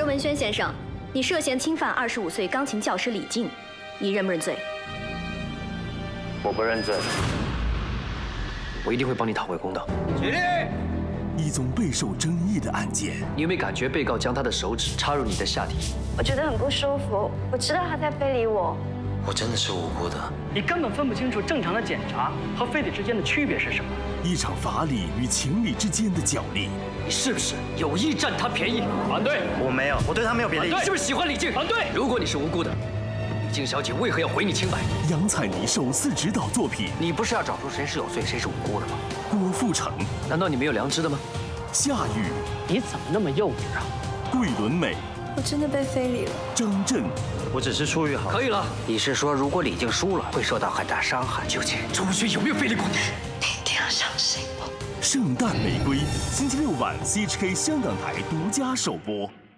文轩先生，你涉嫌侵犯25岁钢琴教师李静，你认不认罪？ 我不认罪， 我一定会帮你讨回公道。 起立！ 一宗备受争议的案件， 你有没有感觉被告将他的手指插入你的下体？ 我觉得很不舒服，我知道他在非礼我。 我真的是无辜的。 你根本分不清楚正常的检查和非礼之间的区别是什么。 一场法理与情理之间的角力。 你是不是有意占他便宜？反对！ 我没有，我对他没有别的意思。 你是不是喜欢李静？反对！如果你是无辜的，李静小姐为何要毁你清白？ 杨采妮首次执导作品， 你不是要找出谁是有罪谁是无辜的吗？ 郭富城， 难道你没有良知的吗？ 夏雨， 你怎么那么幼稚啊？ 桂纶镁， 我真的被非礼了。 张震， 我只是出于好。 可以了。 你是说，如果李静输了，会受到很大伤害？ 究竟周文轩有没有非礼过你？ 你一定要相信我。 圣诞玫瑰，星期六晚 CHK 香港台独家首播。